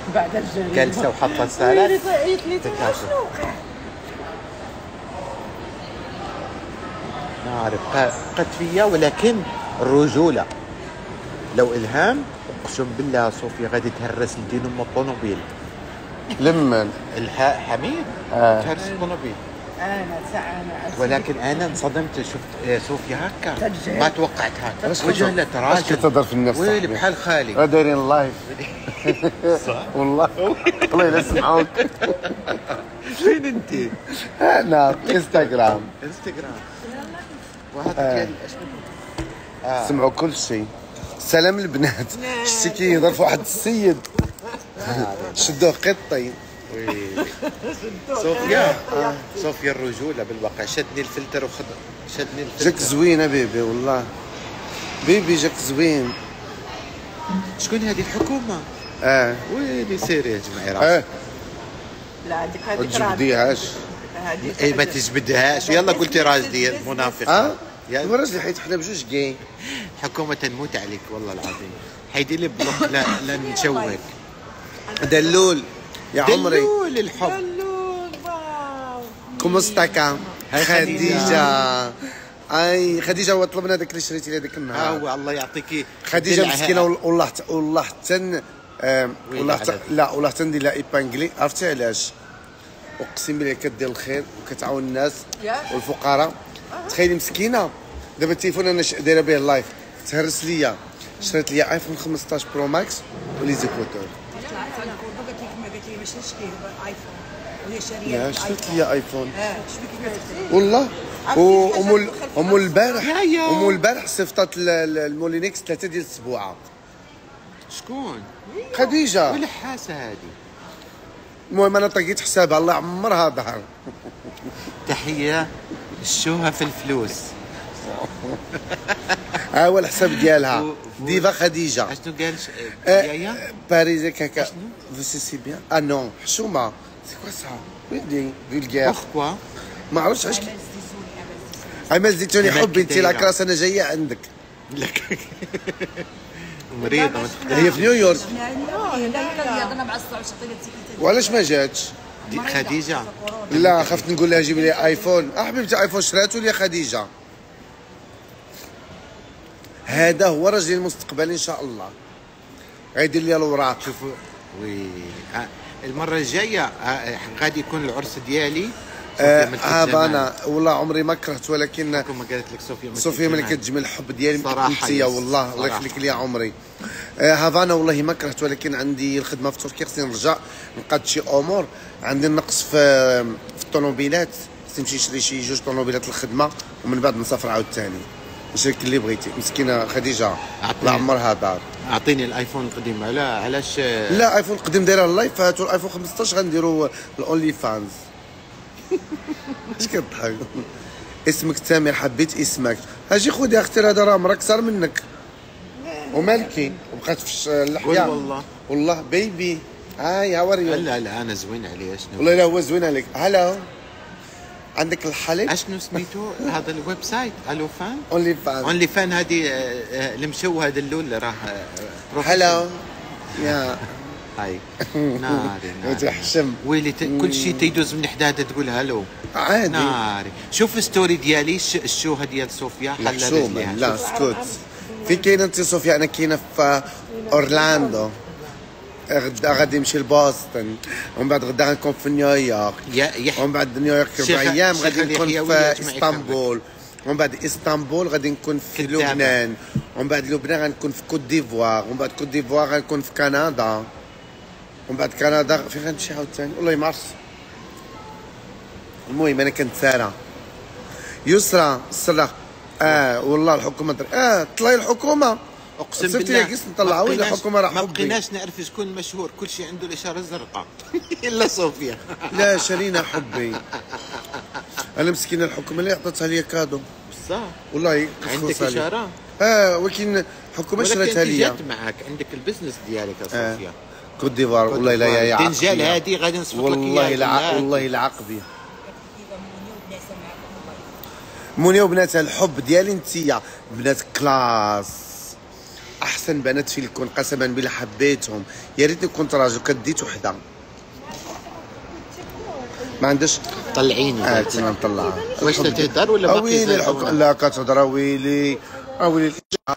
بعد الجريمه جالسه وحاطه السالات قالت لي شنو وقع. ما اعرف قد فيا، ولكن الرجوله لو الهام اقسم بالله صوفيا غادي تهرس لدين ام الطوموبيل. لمن الحاء حميد تهرس الطوموبيل. انا ولكن انا انصدمت، شفت صوفيا هكا ما توقعت هكا اش وجهها اش كتهضر في النفس ويلي بحال خالي راه دايرين لايف صح والله والله الا سمعوك. فين انت؟ انا في انستغرام وهذا ديال اشنو سمعوا كل شيء. سلام البنات، شتي كيهضر في واحد السيد شدوه قطي. صوفيا صوفيا الرجوله بالواقع شدني الفلتر شدني الفلتر. جاك زوينه بيبي والله، بيبي جاك زوين. شكون هذه الحكومه؟ ويلي سيري يا جماعه راسك. لا هذيك ما تجبديهاش. اي ما تجبدهاش، يلا قلتي راجلي منافقه. الراجل حيت حنا بجوج كاين. حكومه تنموت عليك والله العظيم. حيدي لي بلوك لا نشوهك. دلول يا عمري، دلول الحب. دلول واو كومو ستاكا هاي خديجه. اي خديجه، هو طلبنا داك اللي شريتي لي هذاك النهار. هو الله يعطيكي خديجه مسكينه والله حتى والله حتى ندير لها ايبانغلي. عرفتي علاش؟ اقسم بالله كدير الخير وكتعاون الناس والفقراء. تخيلي مسكينه دابا التليفون انا دايره به اللايف، تهرس ليا شريت لي ايفون 15 برو ماكس ولي زيكوتور. لا شريت لي ايفون والله. وام البارح صيفطات المولينكس 3 ديال السبوعه. شكون؟ خديجه. ولا حاسه هذه. المهم انا طقيت حسابها الله يعمرها ظهر. تحيه الشوهه في الفلوس. ها هو الحساب ديالها ديفا خديجه. اشنو قال يايا؟ باريزيك هكا فو سي بيان. نو حشومه سي كوا سا ويدي فولغير. بوركوا؟ ما عرفتش علاش. عمال زيتوني حبي انت لاكراس انا جايه عندك. لك مريضه هي في نيويورك. وعلاش ما جاتش خديجه؟ لا خفت نقول لها جيبي لي ايفون. حبيبتي ايفون شراتو لي خديجه. هذا هو رجل المستقبل ان شاء الله، غيدير لي الوراق. شوفوا وي المره الجايه غادي يكون العرس ديالي انا والله عمري ما كرهت، ولكن ما قالت لك صوفيا ملكة الجمال. الحب ديالي انت والله الله يخليك لي عمري. هافانا والله ما كرهت، ولكن عندي الخدمه في تركيا خصني نرجع نقاد شي امور. عندي النقص في الطوموبيلات، خصني نمشي نشري شي 2 طوموبيلات للخدمه ومن بعد نسافر عاوتاني. نشري اللي بغيتي. مسكينه خديجه الله عمرها دار. اعطيني الايفون القديم. علاش؟ لا ايفون القديم دايره اللايفات، والايفون 15 غنديروا الاونلي فانز. اش كتضحك؟ اسمك تامر، حبيت اسمك. اجي خذي اختي، هذا راه مرا كثر منك ومالكي وبقات في اللحيه. والله بيبي هاي هاوريو. لا انا زوين عليه. شنو والله لا هو زوين عليك. هلا عندك الحليب؟ اشنو سميتو هذا الويب سايت؟ الو فان؟ اونلي فان هذه المشوه هذا اللول راه هلا يا هاي ناري تحشم. ويلي كل شيء تيدوز من حداه تقول هلو عادي. ناري شوف ستوري ديالي الشوهه ديال صوفيا حلا رجليها. لا سكوت. في كاينه انت صوفيا؟ انا كاينه في اورلاندو. غدا غادي نمشي لبوسطن، ومن بعد غدا غنكون في نيويورك، ومن بعد نيويورك 4 ايام غادي نكون في اسطنبول، ومن بعد اسطنبول غادي نكون في لبنان، ومن بعد لبنان غنكون في كوت ديفوار، ومن بعد كوت ديفوار غنكون في كندا، ومن بعد كندا فين غنمشي عاوتاني والله ما عرفت. المهم انا كنت ساره يسرى السرة. والله الحكومه طلعي الحكومه. اقسم بالله قيس نطلعوا وين الحكومه راه حبي. ما بقيناش نعرف شكون مشهور، كل شيء عنده الاشاره الزرقاء الا صوفيا. لا شرينا حبي. انا مسكينه الحكومه اللي عطاتها لي كادو بصح والله. عندك اشاره؟ ولكن الحكومه شراتها لي. جات معك عندك البزنس ديالك يا صوفيا. كوت ديفوار والله لا يا عقبي. دنجال هذه غادي نصفط لك والله العقبي. منى وبناتها الحب ديالي انتيا بنات كلاس، احسن احسن بنات في الكون قسما بالله حبيتهم. يا ريتني كنت راجل كديت وحده. ما عندش طلعيني تما نطلعها. واش تتهدر ولا باقي ويلي الحكم لا كتهضر ويلي ويلي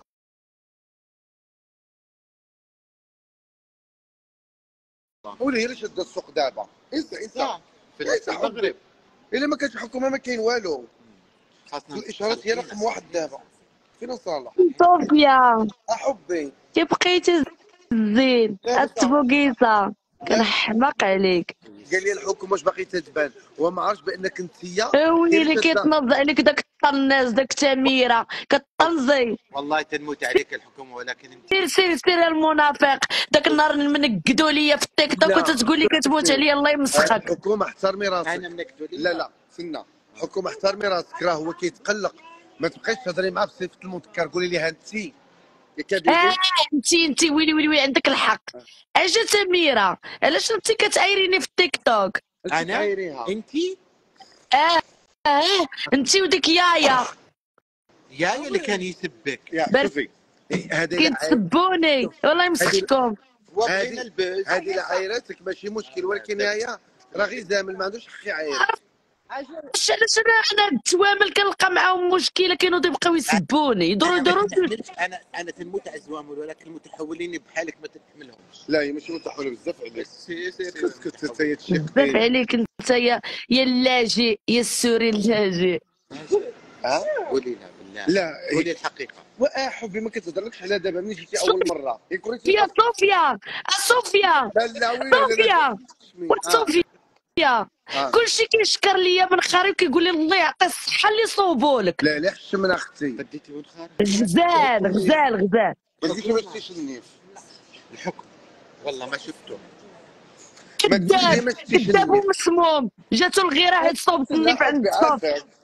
ويلي هي اللي شد السوق دابا. انسى في المغرب الا ما كانش حكومه ما كاين والو. خاصنا الاشارات هي رقم واحد دابا. فين صالح؟ صوفيا احبي كي بقيتي زين التبوكيزه كنحماق عليك. قال لي الحكومه واش باقي تتبان وما عرفش بانك انتيا ويلي كيتنظ عليك داك الطناز داك تميره كطنزي. والله تنموت عليك الحكومه ولكن انت سير المنافق. داك النهار منقدوا لي في التيك توك وتتقول لي كتموت عليا الله يمسخك. الحكومه احترمي راسك. انا منكدوا لي لا سنة الحكومه احترمي راسك راه هو كيتقلق. ما تبقيش تهضري معاه بصفه المنكر. قولي لي ها انت يا كبير. انت ويلي عندك الحق. اجا سميره علاش انت كتعايريني في التيك توك؟ انا انت انت وديك يايا اللي كان يسبك شوفي هذه كتسبوني والله يمسخكم. وبغينا البوز هذه عايرتك ماشي مشكل ولكن هي راه غير زامل ما عندوش حق يعاير. علاش انا التوامل كنلقى معاهم مشكله كينوضوا يبقاو يسبوني يدوروا انا تنموت على الزوامل ولكن المتحولين بحالك ما تتحملهمش. لا هي ماشي متحوله بزاف عليك. اسكت انت بزاف عليك انت يا اللاجئ يا السوري اللاجئ. قولي لها بالله. لا قولي الحقيقه. حبي ما كتهضرلكش على دابا ملي جيتي اول مره. يا صوفيا صوفيا صوفيا صوفيا كلشي كيشكر ليا من خاري وكيقول لي الله يعطي الصحه اللي صوبوا لك. لا حشم من اختي. بديتي من خارج غزال ما تجيش ما تشتيش النيف. الحكم والله ما شفته. كذاب ومسموم جاتو الغيره حيت صوبت النيف عند الصوف.